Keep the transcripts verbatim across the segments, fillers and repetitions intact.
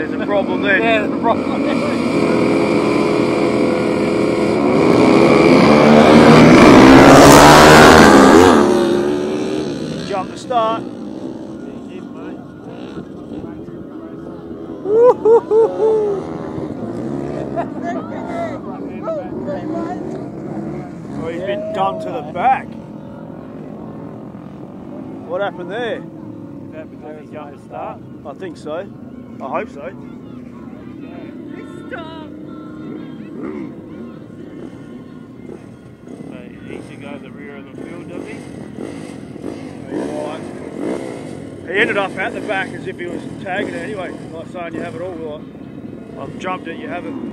There's a problem there. Yeah, there's a problem there. Jump to start. Oh, he's been dumped to the back. What happened there? Is that because he jumped to start? I think so. I hope so. Stop. So he should go to the rear of the field, does he? Right. He ended up at the back as if he was tagging it anyway, like saying you have it all. Like, I've jumped it, you have it.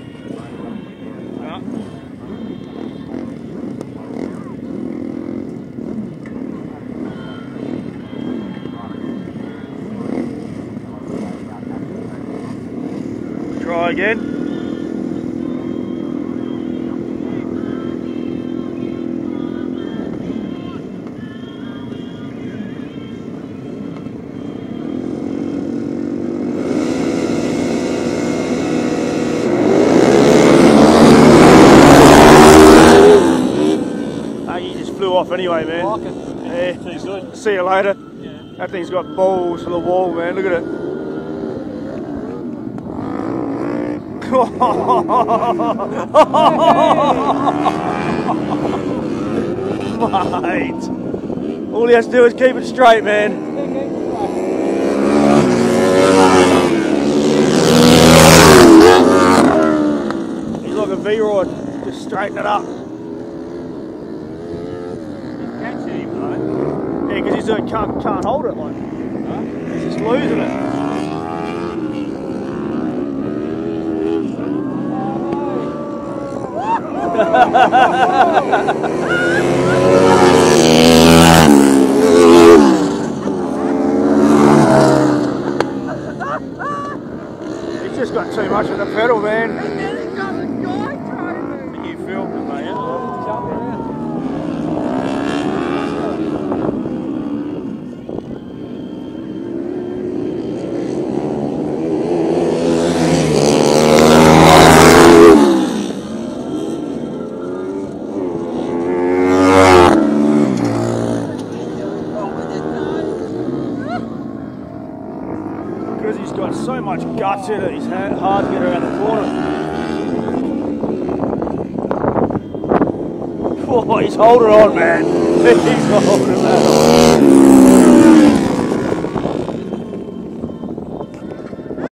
No. Try again. Flew off anyway, man. I like it. Yeah. Too good. See you later. Yeah. That thing's got balls to the wall, man. Look at it. Mate. All he has to do is keep it straight, man. He's like a V-rod. Just straighten it up. Yeah, because he's doing, can't, can't hold it, like. Huh? He's just losing it. He's just got too much of the pedal, man. And then he got the guy trying. You filmed it, mate. Because he's got so much guts in it, it's hard to get around the corner. Oh, he's holding on, man. He's holding on.